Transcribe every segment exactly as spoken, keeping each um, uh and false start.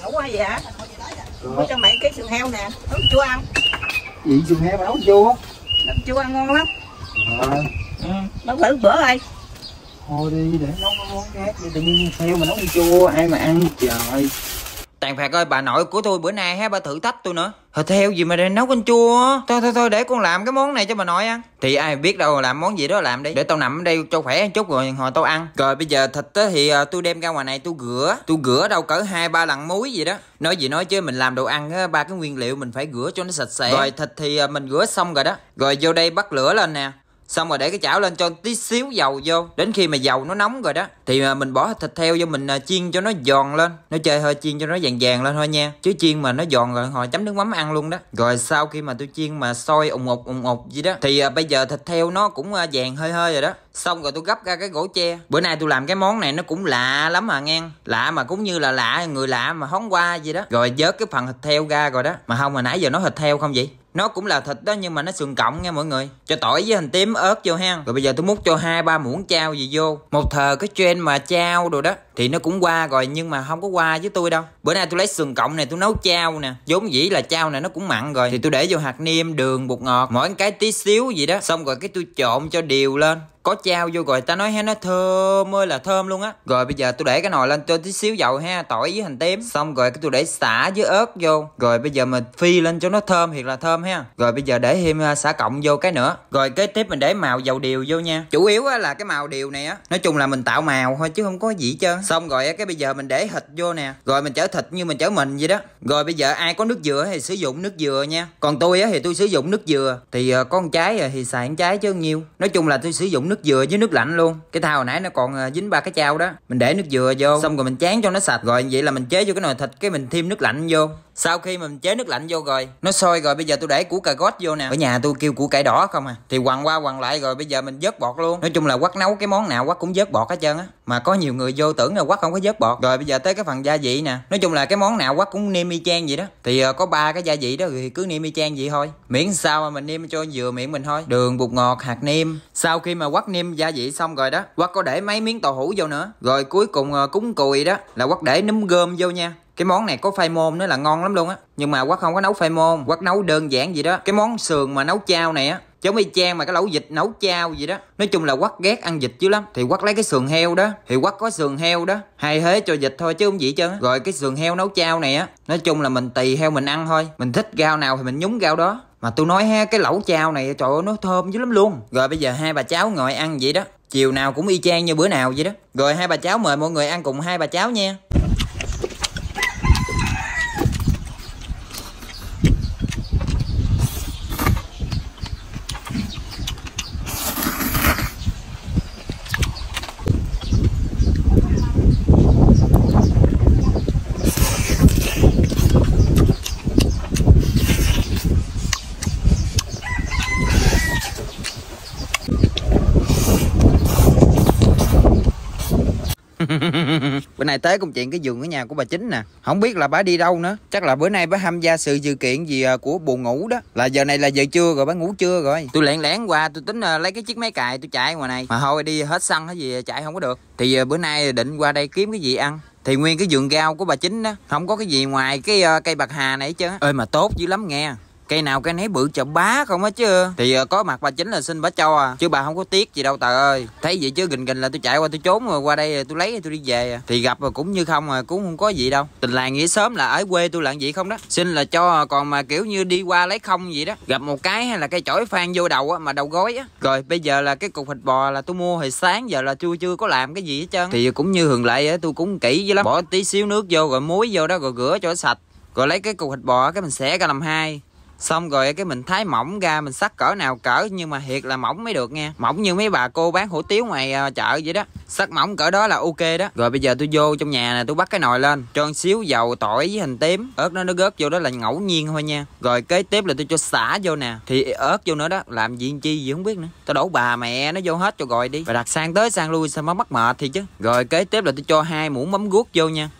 nấu quá vậy hả? Mua cho mày cái sườn heo nè, nấu chua ăn. Gì sườn heo mà nấu chua? Nấu chua ăn ngon lắm. Ờ. Ừ, nấu thử bữa ơi. Thôi đi để nấu cái món khác đi, tự nhiên heo mà nấu chua ai mà ăn trời. Tàn Phạt ơi, bà nội của tôi bữa nay ha, bà thử thách tôi nữa. Thịt heo gì mà để nấu canh chua? Thôi thôi thôi để con làm cái món này cho bà nội ăn. Thì ai biết đâu, làm món gì đó làm đi. Để tao nằm ở đây cho khỏe một chút rồi hồi tao ăn. Rồi bây giờ thịt á thì tôi đem ra ngoài này tôi rửa. Tôi rửa đâu cỡ hai ba lần muối gì đó. Nói gì nói chứ mình làm đồ ăn á, ba cái nguyên liệu mình phải rửa cho nó sạch sẽ. Rồi thịt thì mình rửa xong rồi đó. Rồi vô đây bắt lửa lên nè. Xong rồi để cái chảo lên cho tí xíu dầu vô. Đến khi mà dầu nó nóng rồi đó thì mình bỏ thịt heo vô, mình chiên cho nó giòn lên. Nó chơi hơi chiên cho nó vàng vàng lên thôi nha. Chứ chiên mà nó giòn rồi hồi chấm nước mắm ăn luôn đó. Rồi sau khi mà tôi chiên mà sôi ùng ục ùng ục gì đó thì bây giờ thịt heo nó cũng vàng hơi hơi rồi đó. Xong rồi tôi gấp ra cái gỗ tre. Bữa nay tôi làm cái món này nó cũng lạ lắm mà nghe. Lạ mà cũng như là lạ người lạ mà hóng qua gì đó. Rồi vớt cái phần thịt heo ra rồi đó. Mà không, mà nãy giờ nó thịt heo không vậy? Nó cũng là thịt đó nhưng mà nó sườn cộng nha mọi người. Cho tỏi với hành tím ớt vô ha. Rồi bây giờ tôi múc cho hai ba muỗng chao gì vô. Một thờ cái trend mà chao đồ đó thì nó cũng qua rồi nhưng mà không có qua với tôi đâu. Bữa nay tôi lấy sườn cộng này tôi nấu chao nè. Vốn dĩ là chao này nó cũng mặn rồi thì tôi để vô hạt nêm, đường, bột ngọt, mỗi cái tí xíu gì đó. Xong rồi cái tôi trộn cho đều lên. Có chao vô rồi ta nói ha, nó thơm ơi là thơm luôn á. Rồi bây giờ tôi để cái nồi lên cho tí xíu dầu ha, tỏi với hành tím. Xong rồi cái tôi để sả với ớt vô. Rồi bây giờ mình phi lên cho nó thơm thiệt là thơm ha. Rồi bây giờ để thêm sả cộng vô cái nữa. Rồi kế tiếp mình để màu dầu điều vô nha. Chủ yếu á là cái màu điều này á, nói chung là mình tạo màu thôi chứ không có gì hết trơn. Xong rồi cái bây giờ mình để thịt vô nè. Rồi mình chở thịt như mình chở mình vậy đó. Rồi bây giờ ai có nước dừa thì sử dụng nước dừa nha. Còn tôi á thì tôi sử dụng nước dừa. Thì có con trái thì xài con trái chứ nhiêu. Nói chung là tôi sử dụng nước dừa với nước lạnh luôn. Cái thao hồi nãy nó còn dính ba cái chao đó, mình để nước dừa vô. Xong rồi mình tráng cho nó sạch. Rồi vậy là mình chế vô cái nồi thịt, cái mình thêm nước lạnh vô. Sau khi mình chế nước lạnh vô rồi nó sôi rồi bây giờ tôi để củ cà rốt vô nè. Ở nhà tôi kêu củ cải đỏ không à. Thì quằn qua quằn lại rồi bây giờ mình vớt bọt luôn. Nói chung là quắt nấu cái món nào quắt cũng vớt bọt hết trơn á. Mà có nhiều người vô tưởng là quắt không có vớt bọt. Rồi bây giờ tới cái phần gia vị nè. Nói chung là cái món nào quắt cũng nêm y chang vậy đó. Thì có ba cái gia vị đó thì cứ nêm y chang vậy thôi. Miễn sao mà mình nêm cho vừa miệng mình thôi. Đường, bột ngọt, hạt nêm. Sau khi mà quắt nêm gia vị xong rồi đó, quắt có để mấy miếng tàu hũ vô nữa. Rồi cuối cùng cúng cùi đó là quắt để nấm gom vô nha. Cái món này có phai môn nữa là ngon lắm luôn á. Nhưng mà quắt không có nấu phai môn, quắt nấu đơn giản vậy đó. Cái món sườn mà nấu chao này á giống y chang mà cái lẩu vịt nấu chao vậy đó. Nói chung là quắt ghét ăn vịt dữ lắm. Thì quắt lấy cái sườn heo đó. Thì quắt có sườn heo đó. Hay thế cho vịt thôi chứ không gì chứ. Rồi cái sườn heo nấu chao này á, nói chung là mình tùy theo mình ăn thôi. Mình thích rau nào thì mình nhúng rau đó. Mà tôi nói ha, cái lẩu chao này trời ơi nó thơm dữ lắm luôn. Rồi bây giờ hai bà cháu ngồi ăn vậy đó. Chiều nào cũng y chang như bữa nào vậy đó. Rồi hai bà cháu mời mọi người ăn cùng hai bà cháu nha. Bữa nay tới công chuyện cái vườn ở nhà của bà Chính nè. Không biết là bà đi đâu nữa. Chắc là bữa nay bà tham gia sự sự kiện gì của buồn ngủ đó. Là giờ này là giờ trưa rồi, bà ngủ trưa rồi. Tôi lén lén qua tôi tính lấy cái chiếc máy cày tôi chạy ngoài này. Mà thôi đi hết xăng hay gì chạy không có được. Thì bữa nay định qua đây kiếm cái gì ăn. Thì nguyên cái vườn rau của bà Chính đó không có cái gì ngoài cái cây bạc hà này chứ. Ơi mà tốt dữ lắm nghe. Cây nào cây nấy bự chợ bá không á chứ. Thì có mặt bà Chính là xin bà cho à. Chứ bà không có tiếc gì đâu trời ơi. Thấy vậy chứ gình gình là tôi chạy qua tôi trốn rồi qua đây tôi lấy tôi đi về à. Thì gặp rồi cũng như không à, cũng không có gì đâu. Tình làng nghĩa sớm là ở quê tôi làm vậy không đó. Xin là cho còn mà kiểu như đi qua lấy không vậy đó. Gặp một cái hay là cây chổi phan vô đầu á mà đầu gối á. Rồi bây giờ là cái cục thịt bò là tôi mua hồi sáng giờ là chưa chưa có làm cái gì hết trơn. Thì cũng như thường lệ á tôi cũng kỹ dữ lắm. Bỏ tí xíu nước vô rồi muối vô đó rồi rửa cho nó sạch. Rồi lấy cái cục thịt bò cái mình xẻ ra làm hai. Xong rồi cái mình thái mỏng ra, mình sắc cỡ nào cỡ nhưng mà thiệt là mỏng mới được nha. Mỏng như mấy bà cô bán hủ tiếu ngoài chợ vậy đó. Sắc mỏng cỡ đó là ok đó. Rồi bây giờ tôi vô trong nhà nè, tôi bắt cái nồi lên, cho một xíu dầu, tỏi với hành tím, ớt nó nó rớt vô đó là ngẫu nhiên thôi nha. Rồi kế tiếp là tôi cho sả vô nè, thì ớt vô nữa đó, làm gì chi gì không biết nữa. Tôi đổ bà mẹ nó vô hết cho rồi đi. Và đặt sang tới sang lui sao mới mắc mệt thì chứ. Rồi kế tiếp là tôi cho hai muỗng mắm guốc vô nha.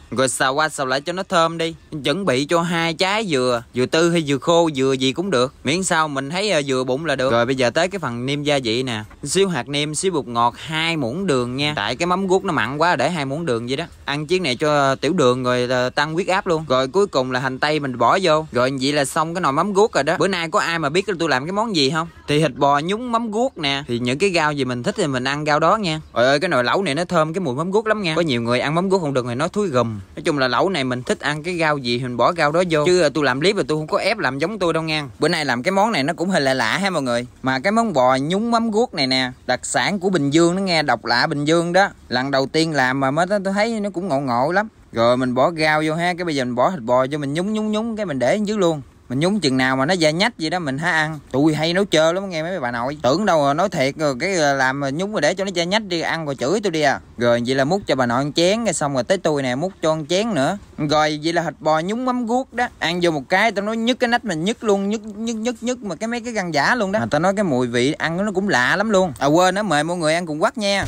Rồi xào qua xào lại cho nó thơm đi. Chuẩn bị cho hai trái dừa, dừa tư hay dừa khô, dừa gì cũng được, miễn sao mình thấy dừa bụng là được. Rồi bây giờ tới cái phần nêm gia vị nè. Xíu hạt nêm, xíu bột ngọt, hai muỗng đường nha. Tại cái mắm guốc nó mặn quá để hai muỗng đường vậy đó. Ăn chiếc này cho tiểu đường rồi tăng huyết áp luôn. Rồi cuối cùng là hành tây mình bỏ vô. Rồi vậy là xong cái nồi mắm guốc rồi đó. Bữa nay có ai mà biết tôi làm cái món gì không? Thì thịt bò nhúng mắm guốc nè. Thì những cái rau gì mình thích thì mình ăn rau đó nha. Trời ơi cái nồi lẩu này nó thơm cái mùi mắm guốc lắm nha. Có nhiều người ăn mắm guốc không được thì nói thúi gùm. Nói chung là lẩu này mình thích ăn cái rau gì thì mình bỏ rau đó vô. Chứ tôi làm clip là tôi không có ép làm giống tôi đâu nha. Bữa nay làm cái món này nó cũng hơi lạ lạ ha mọi người. Mà cái món bò nhúng mắm guốc này nè, đặc sản của Bình Dương, nó nghe độc lạ Bình Dương đó. Lần đầu tiên làm mà mới tôi thấy nó cũng ngộ ngộ lắm. Rồi mình bỏ rau vô ha, cái bây giờ mình bỏ thịt bò cho mình nhúng nhúng nhúng cái mình để dưới luôn. Mình nhúng chừng nào mà nó da nhách gì đó mình hả ăn. Tụi hay nấu chơi lắm nghe mấy bà nội. Tưởng đâu rồi nói thiệt rồi cái làm mà nhúng rồi để cho nó da nhách đi ăn rồi chửi tôi đi à. Rồi vậy là múc cho bà nội ăn chén rồi xong rồi tới tôi nè múc cho ăn chén nữa. Rồi vậy là thịt bò nhúng mắm guốc đó. Ăn vô một cái tao nói nhức cái nách mình nhức luôn, nhức nhức nhức nhức mà cái mấy cái răng giả luôn đó. À, tao nói cái mùi vị ăn nó cũng lạ lắm luôn. À quên nó mời mọi người ăn cùng quắt nha.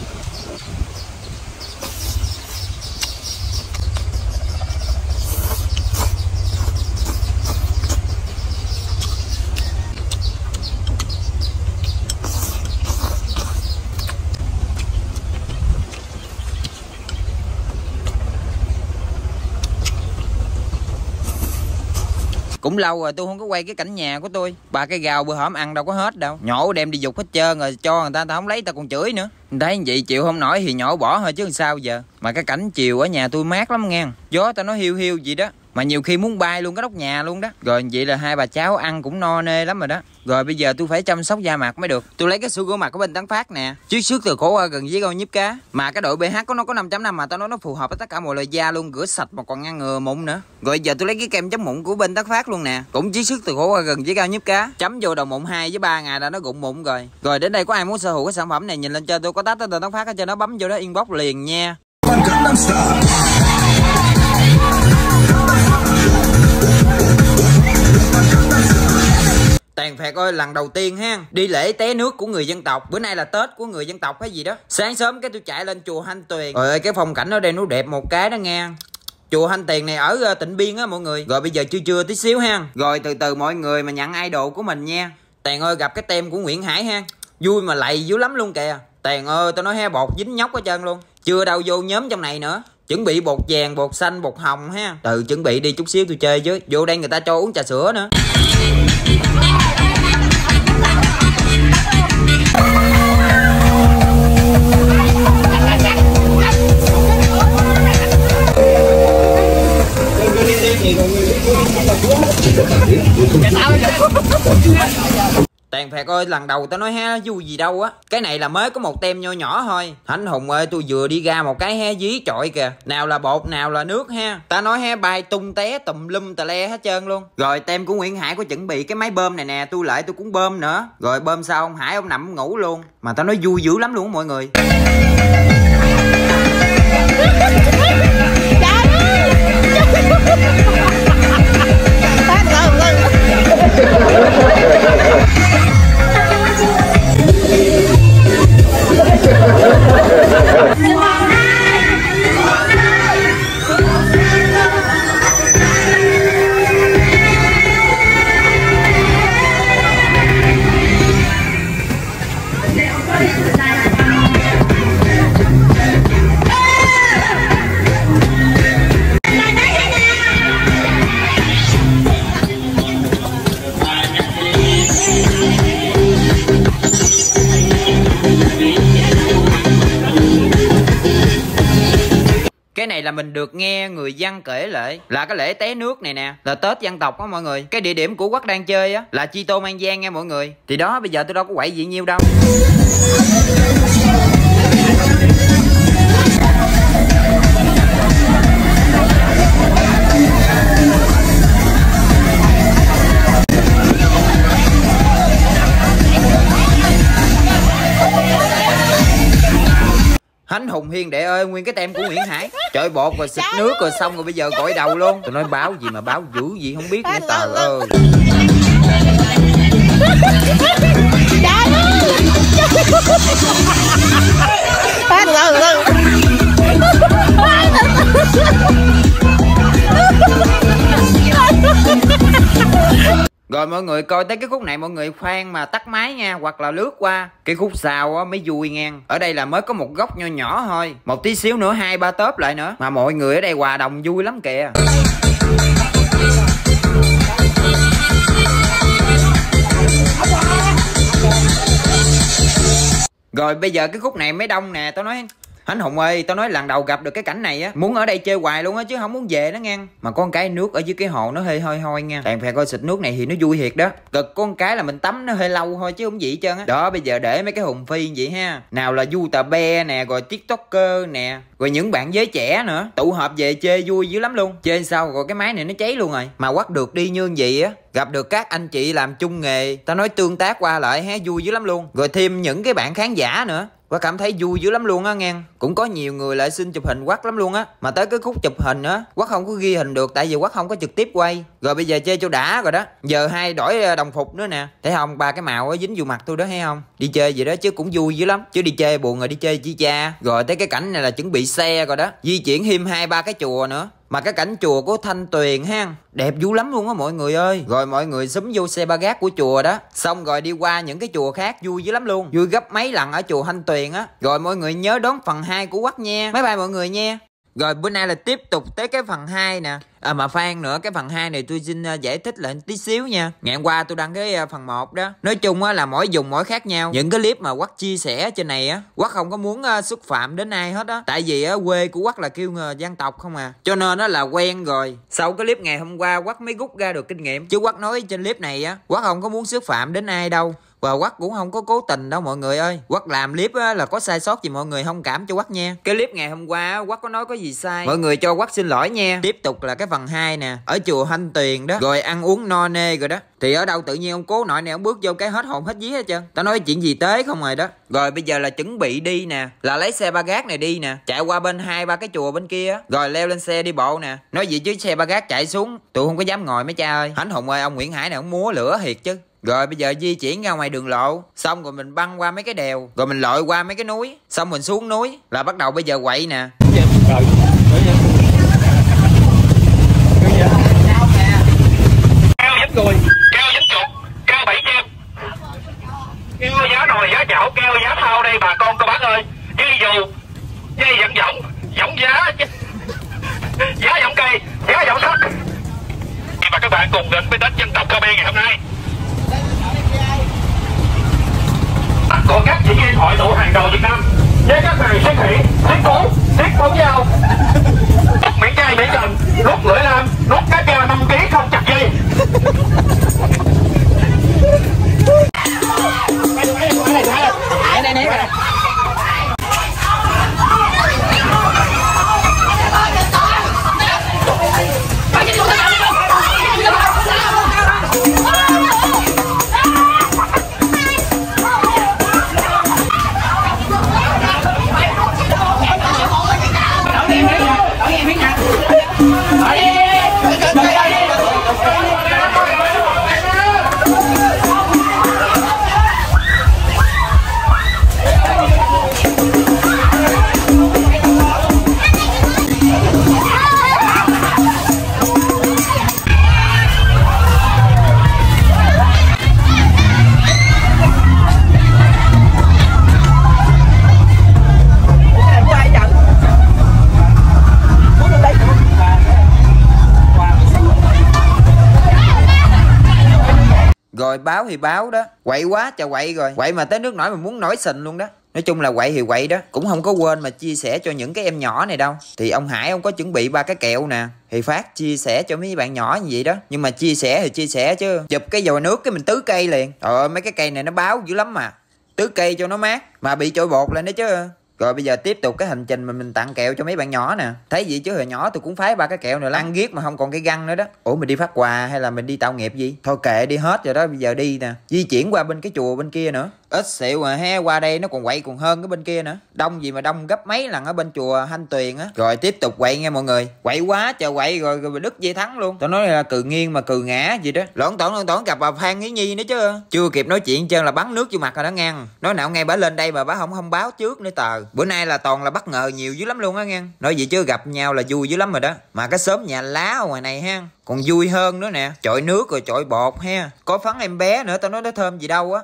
Cũng lâu rồi tôi không có quay cái cảnh nhà của tôi. Ba cái rau bữa hổm ăn đâu có hết đâu. Nhổ đem đi dục hết trơn rồi cho người ta, ta không lấy ta còn chửi nữa. Thấy vậy chịu không nổi thì nhổ bỏ thôi chứ làm sao giờ. Mà cái cảnh chiều ở nhà tôi mát lắm nghe. Gió ta nói hiu hiu gì đó. Mà nhiều khi muốn bay luôn cái nóc nhà luôn đó. Rồi vậy là hai bà cháu ăn cũng no nê lắm rồi đó. Rồi bây giờ tôi phải chăm sóc da mặt mới được. Tôi lấy cái sữa rửa mặt của bên Tấn Phát nè. Chiết xuất từ khổ qua gần với rau nhíp cá. Mà cái độ pH của nó có năm chấm năm mà tao nói nó phù hợp với tất cả mọi loại da luôn, rửa sạch mà còn ngăn ngừa mụn nữa. Rồi giờ tôi lấy cái kem chấm mụn của bên Tấn Phát luôn nè. Cũng chiết xuất từ khổ qua gần với rau nhíp cá. Chấm vô đầu mụn hai với ba ngày là nó rụng mụn rồi. Rồi đến đây có ai muốn sở hữu cái sản phẩm này nhìn lên trên tôi có tag tên Tấn Phát ở trên đó, bấm vô đó inbox liền nha. Tàn Phẹt ơi, lần đầu tiên ha đi lễ té nước của người dân tộc. Bữa nay là Tết của người dân tộc hay gì đó. Sáng sớm cái tôi chạy lên chùa Thanh Tuyền. Trời ơi cái phong cảnh ở đây nó đẹp một cái đó nghe. Chùa Thanh Tuyền này ở Tịnh Biên á mọi người. Rồi bây giờ chưa chưa tí xíu ha. Rồi từ từ mọi người mà nhận idol của mình nha. Tàn ơi gặp cái tem của Nguyễn Hải ha. Vui mà lầy dữ lắm luôn kìa. Tàn ơi tao nói he bột dính nhóc hết trơn luôn. Chưa đâu vô nhóm trong này nữa. Chuẩn bị bột vàng, bột xanh, bột hồng ha. Từ chuẩn bị đi chút xíu tôi chơi chứ. Vô đây người ta cho uống trà sữa nữa. Tàn Phẹt ơi lần đầu tao nói hé vui gì đâu á. Cái này là mới có một tem nho nhỏ thôi. Anh Hùng ơi tôi vừa đi ra một cái hé dí trội kìa. Nào là bột nào là nước ha. Ta nói hé bay tung té tùm lum tà le hết trơn luôn. Rồi tem của Nguyễn Hải có chuẩn bị cái máy bơm này nè. Tôi lại tôi cũng bơm nữa. Rồi bơm sao ông Hải ông nằm ngủ luôn. Mà tao nói vui dữ lắm luôn mọi người. Cái này là mình được nghe người dân kể lại là cái lễ té nước này nè là Tết dân tộc á mọi người. Cái địa điểm của Quắc đang chơi á là Chi Tôn An Giang nha mọi người. Thì đó bây giờ tôi đâu có quậy gì nhiêu đâu. Anh Hùng Hiền đệ ơi, nguyên cái tem của Nguyễn Hải. Trời bột rồi xịt nước rồi xong rồi bây giờ gội đầu luôn. Tôi nói báo gì mà báo dữ gì không biết nữa tờ ơi. Trời ơi. Rồi mọi người coi tới cái khúc này mọi người khoan mà tắt máy nha, hoặc là lướt qua cái khúc sau á mới vui ngang. Ở đây là mới có một góc nho nhỏ thôi, một tí xíu nữa hai ba tớp lại nữa mà mọi người ở đây hòa đồng vui lắm kìa. Rồi bây giờ cái khúc này mới đông nè, tao nói Anh Hùng ơi, tao nói lần đầu gặp được cái cảnh này á, muốn ở đây chơi hoài luôn á chứ không muốn về đó nghe. Mà con cái nước ở dưới cái hồ nó hơi hôi hôi nha. Bạn phải coi xịt nước này thì nó vui thiệt đó. Cực con cái là mình tắm nó hơi lâu thôi chứ không gì hết trơn á. Đó bây giờ để mấy cái Hùng Phi vậy ha. Nào là YouTuber nè, rồi TikToker nè, rồi những bạn giới trẻ nữa, tụ họp về chơi vui dữ lắm luôn. Chơi sao rồi cái máy này nó cháy luôn rồi. Mà quắt được đi như vậy á, gặp được các anh chị làm chung nghề, tao nói tương tác qua lại ha, vui dữ lắm luôn. Rồi thêm những cái bạn khán giả nữa, Quắt cảm thấy vui dữ lắm luôn á nghe. Cũng có nhiều người lại xin chụp hình Quắt lắm luôn á. Mà tới cái khúc chụp hình á, Quắt không có ghi hình được tại vì Quắt không có trực tiếp quay. Rồi bây giờ chơi cho đã rồi đó. Giờ hai đổi đồng phục nữa nè. Thấy không, ba cái màu á dính vô mặt tôi đó, thấy không? Đi chơi vậy đó chứ cũng vui dữ lắm. Chứ đi chơi buồn rồi đi chơi chi cha. Rồi tới cái cảnh này là chuẩn bị xe rồi đó. Di chuyển thêm hai ba cái chùa nữa. Mà cái cảnh chùa của Thanh Tuyền ha, đẹp dữ lắm luôn á mọi người ơi. Rồi mọi người xúm vô xe ba gác của chùa đó. Xong rồi đi qua những cái chùa khác vui dữ lắm luôn. Vui gấp mấy lần ở chùa Thanh Tuyền á. Rồi mọi người nhớ đón phần hai của Quắt nha. Bye bye mọi người nha. Rồi bữa nay là tiếp tục tới cái phần hai nè. À mà khoan nữa, cái phần hai này tôi xin uh, giải thích lại tí xíu nha. Ngày hôm qua tôi đăng cái uh, phần một đó. Nói chung uh, là mỗi dùng mỗi khác nhau. Những cái clip mà Quắt chia sẻ trên này á, Quắt không có muốn uh, xúc phạm đến ai hết á. Tại vì uh, quê của Quắt là kêu uh, dân tộc không à. Cho nên uh, là quen rồi. Sau cái clip ngày hôm qua Quắt mới rút ra được kinh nghiệm. Chứ Quắt nói trên clip này á, Quắt không có muốn xúc phạm đến ai đâu. Và Quắt cũng không có cố tình đâu mọi người ơi. Quắt làm clip á, là có sai sót gì mọi người thông cảm cho Quắt nha. Cái clip ngày hôm qua á, Quắt có nói có gì sai, mọi người cho Quắt xin lỗi nha. Tiếp tục là cái phần hai nè, ở chùa Thanh Tuyền đó. Rồi ăn uống no nê rồi đó. Thì ở đâu tự nhiên ông cố nội này ông bước vô cái hết hồn hết vía hết trơn. Tao nói chuyện gì tới không rồi đó. Rồi bây giờ là chuẩn bị đi nè, là lấy xe ba gác này đi nè, chạy qua bên hai ba cái chùa bên kia. Rồi leo lên xe đi bộ nè. Nói gì chứ xe ba gác chạy xuống tụi không có dám ngồi mấy cha ơi. Anh Hùng ơi, ông Nguyễn Hải này ông múa lửa thiệt chứ. Rồi bây giờ di chuyển ra ngoài đường lộ. Xong rồi mình băng qua mấy cái đèo. Rồi mình lội qua mấy cái núi. Xong mình xuống núi. Là bắt đầu bây giờ quậy nè. Rồi. Keo dính người, keo dính chuột, keo bảy keo, keo giá nồi, giá chảo, keo giá thau đây bà con cô bác ơi. Dây dù, dây dẫn võng, võng giá, giá võng cây, giá võng sắt. Và các bạn cùng đến với Tết dân tộc Khmer ngày hôm nay. Của các diễn viên hội tụ hàng đầu Việt Nam với các màn siết thị, siết cố, siết bóng dao, nút miệng chai miệng cần, nút lưỡi lam, nút cá keo năm ký không chặt dây. Đây đây đây. Rồi báo thì báo đó, quậy quá trời quậy rồi, quậy mà tới nước nổi mình muốn nổi sình luôn đó. Nói chung là quậy thì quậy đó, cũng không có quên mà chia sẻ cho những cái em nhỏ này đâu. Thì ông Hải ông có chuẩn bị ba cái kẹo nè, thì phát chia sẻ cho mấy bạn nhỏ như vậy đó. Nhưng mà chia sẻ thì chia sẻ chứ chụp cái vòi nước cái mình tứ cây liền. Trời ơi mấy cái cây này nó báo dữ lắm mà, tứ cây cho nó mát mà bị trôi bột lên đó chứ. Rồi bây giờ tiếp tục cái hành trình mà mình tặng kẹo cho mấy bạn nhỏ nè. Thấy gì chứ hồi nhỏ tôi cũng phái ba cái kẹo này lắm, ăn ghét mà không còn cái găng nữa đó. Ủa mình đi phát quà hay là mình đi tạo nghiệp gì? Thôi kệ đi hết rồi đó, bây giờ đi nè. Di chuyển qua bên cái chùa bên kia nữa. Ít xịu mà he, qua đây nó còn quậy còn hơn cái bên kia nữa. Đông gì mà đông gấp mấy lần ở bên chùa Thanh Tuyền á. Rồi tiếp tục quậy nghe mọi người. Quậy quá trời quậy rồi, rồi đứt dây thắng luôn. Tao nói là cừ nghiêng mà cừ ngã gì đó. Lỏn tỏn lỏn tỏn gặp bà Phan Ý Nhi nữa chứ. Chưa kịp nói chuyện trơn là bắn nước vô mặt rồi đó ngang. Nói nào ngay bả lên đây mà bả không không báo trước nữa tờ. Bữa nay là toàn là bất ngờ nhiều dữ lắm luôn á ngang. Nói gì chứ gặp nhau là vui dữ lắm rồi đó. Mà cái xóm nhà lá ở ngoài này ha, còn vui hơn nữa nè. Chọi nước rồi chọi bột ha. Có phấn em bé nữa, tao nói nó thơm gì đâu á.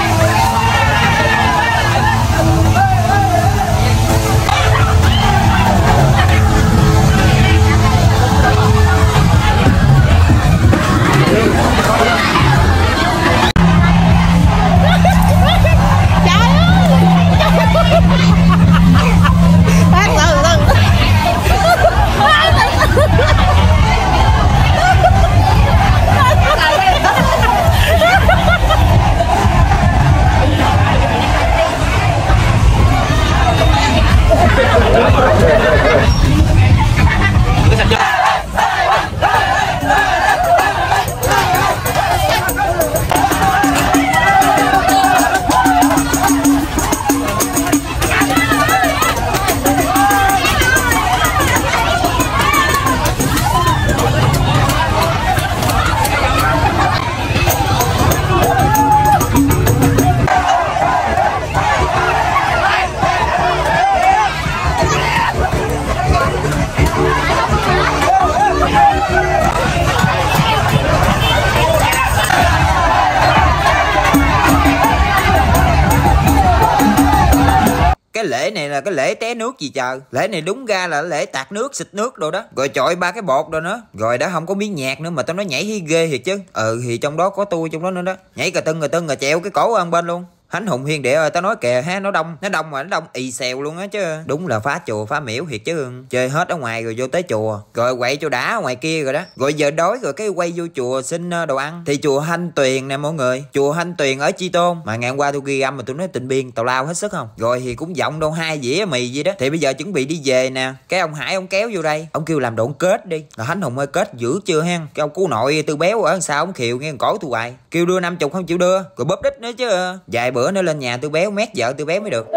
Cái lễ này là cái lễ té nước gì trời. Lễ này đúng ra là lễ tạt nước, xịt nước đồ đó. Rồi chọi ba cái bột rồi nữa. Rồi đã không có miếng nhạc nữa mà tao nói nhảy ghê thiệt chứ. Ừ thì trong đó có tôi trong đó nữa đó. Nhảy cà tưng cà tưng rồi chèo cái cổ ở bên luôn. Hánh hùng hiền địa ơi, tao nói kìa ha, nó đông, nó đông mà nó đông ì xèo luôn á chứ. Đúng là phá chùa phá miễu thiệt chứ. Chơi hết ở ngoài rồi vô tới chùa, rồi quậy cho đã ở ngoài kia rồi đó. Rồi giờ đói rồi cái quay vô chùa xin đồ ăn. Thì chùa Thanh Tuyền nè mọi người, chùa Thanh Tuyền ở Chi Tôn. Mà ngày hôm qua tôi ghi âm mà tôi nói Tịnh Biên tào lao hết sức không. Rồi thì cũng giọng đâu hai dĩa mì gì đó. Thì bây giờ chuẩn bị đi về nè. Cái ông Hải ông kéo vô đây, ông kêu làm đoạn kết đi. Là Hánh Hùng ơi kết dữ chưa hen. Cái ông cu nội Tư Béo ở sao ông khiều nghe cổ tôi hoài. Kêu đưa năm chục không chịu đưa, rồi bóp đít nữa chứ. Vài bữa nữa lên nhà Tư Béo mét vợ Tư Béo mới được.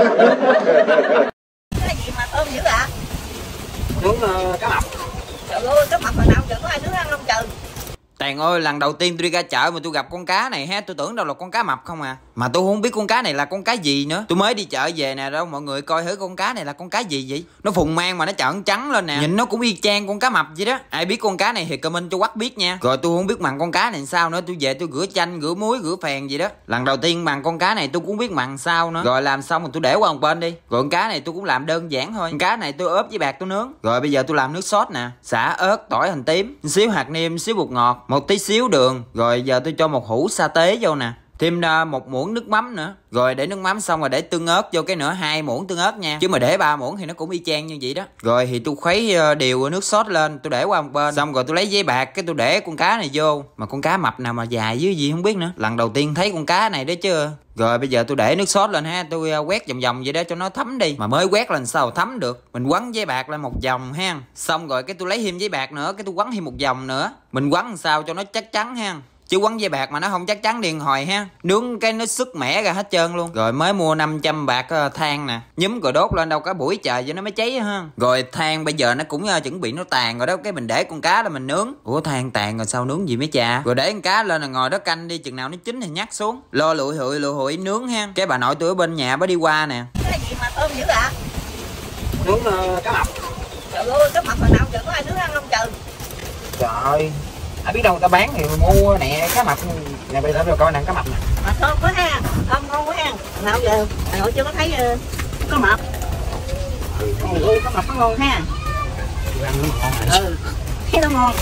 Cái gì mà thơm dữ ạ? Nướng uh, cá mập. Trời ơi, cá mập hồi nào giờ có ai nướng ăn không trời? Tàn ơi, lần đầu tiên tôi đi ra chợ mà tôi gặp con cá này ha, tôi tưởng đâu là con cá mập không à. Mà tôi không biết con cá này là con cá gì nữa. Tôi mới đi chợ về nè, đâu mọi người coi thử con cá này là con cá gì vậy. Nó phùng mang mà nó trợn trắng lên nè. Nhìn nó cũng y chang con cá mập vậy đó. Ai biết con cá này thì comment cho Quắc biết nha. Rồi tôi không biết mặn con cá này sao nữa. Tôi về tôi rửa chanh, rửa muối, rửa phèn gì đó. Lần đầu tiên mặn con cá này tôi cũng biết mặn sao nữa. Rồi làm xong rồi tôi để qua một bên đi. Rồi con cá này tôi cũng làm đơn giản thôi. Con cá này tôi ốp với bạc tôi nướng. Rồi bây giờ tôi làm nước sốt nè. Xả ớt, tỏi, hành tím, xíu hạt nêm, xíu bột ngọt, một tí xíu đường. Rồi giờ tôi cho một hũ sa tế vô nè. Thêm một muỗng nước mắm nữa. Rồi để nước mắm xong rồi để tương ớt vô cái nữa, hai muỗng tương ớt nha. Chứ mà để ba muỗng thì nó cũng y chang như vậy đó. Rồi thì tôi khuấy đều nước sốt lên, tôi để qua một bên. Xong rồi tôi lấy giấy bạc cái tôi để con cá này vô. Mà con cá mập nào mà dài dưới gì không biết nữa. Lần đầu tiên thấy con cá này đó chứ. Rồi bây giờ tôi để nước sốt lên ha, tôi quét vòng vòng vậy đó cho nó thấm đi. Mà mới quét lên sao thấm được. Mình quấn giấy bạc lên một vòng ha. Xong rồi cái tôi lấy thêm giấy bạc nữa, cái tôi quấn thêm một vòng nữa. Mình quấn sao cho nó chắc chắn ha. Chứ quấn dây bạc mà nó không chắc chắn điện hồi ha. Nướng cái nó sức mẻ ra hết trơn luôn. Rồi mới mua năm trăm bạc than nè. Nhúm rồi đốt lên đâu cả buổi trời cho nó mới cháy ha. Rồi than bây giờ nó cũng uh, chuẩn bị nó tàn rồi đó. Cái mình để con cá đó mình nướng. Ủa than tàn rồi sao nướng gì mấy cha. Rồi để con cá lên là ngồi đó canh đi. Chừng nào nó chín thì nhắc xuống. Lo lụi hụi lụi hụi nướng ha. Cái bà nội tôi ở bên nhà bà đi qua nè. Cái gì mà thơm dữ ạ? Nướng uh, cá mập. Trời ơi, cá mập hồi nào giờ có ai nướng ăn không trời? Trời ơi, ai biết đâu người ta bán thì mua nè cá mập nè, bây giờ tôi coi nè cá mập nè. Mà thơm quá ha, thơm ngon quá ha. Nào giờ Hà Nội chưa có thấy uh, cá mập. Trời ơi, cá mập nó ngon ha. Tôi ăn nó ngon rồi. Ừ, thấy nó ngon.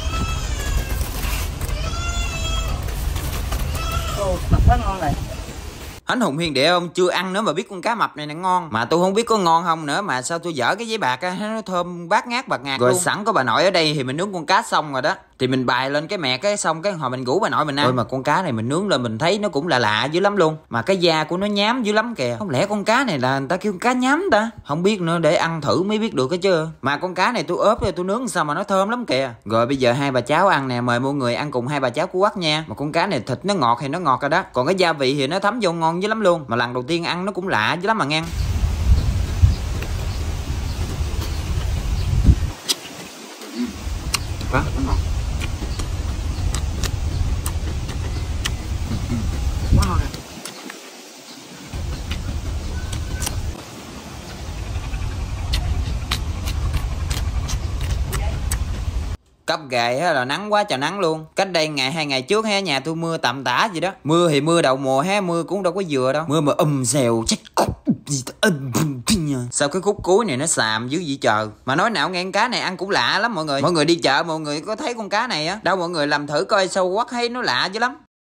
Ồ, mập quá ngon rồi. Hánh Hùng hiền địa ông chưa ăn nữa mà biết con cá mập này là ngon. Mà tôi không biết có ngon không nữa mà sao tôi dở cái giấy bạc á, nó thơm bát ngát bạc ngạt. Rồi luôn. Sẵn có bà nội ở đây thì mình nướng con cá xong rồi đó. thì mình bày lên cái mẹ cái xong cái hồi mình ngủ bà nội mình ăn. Ôi mà con cá này mình nướng lên mình thấy nó cũng là lạ dữ lắm luôn, mà cái da của nó nhám dữ lắm kìa. Không lẽ con cá này là người ta kêu cá nhám ta? Không biết nữa, để ăn thử mới biết được cái chứ. Mà con cá này tôi ốp rồi tôi nướng sao mà nó thơm lắm kìa. Rồi bây giờ hai bà cháu ăn nè, mời mọi người ăn cùng hai bà cháu của Quắc nha. Mà con cá này thịt nó ngọt thì nó ngọt rồi đó, còn cái gia vị thì nó thấm vô ngon dữ lắm luôn. Mà lần đầu tiên ăn nó cũng lạ dữ lắm mà nghe. Quá ngon. Quá ngon. Cấp gài á là nắng quá trời nắng luôn. Cách đây ngày hai ngày trước ha, nhà tôi mưa tầm tã gì đó. Mưa thì mưa đầu mùa ha, mưa cũng đâu có vừa đâu. Mưa mà um xèo chắc sao cái khúc cuối này nó xàm dữ vậy trời. Mà nói nào nghe con cá này ăn cũng lạ lắm mọi người. Mọi người đi chợ mọi người có thấy con cá này á đâu, mọi người làm thử coi sâu Quắc thấy nó lạ dữ lắm.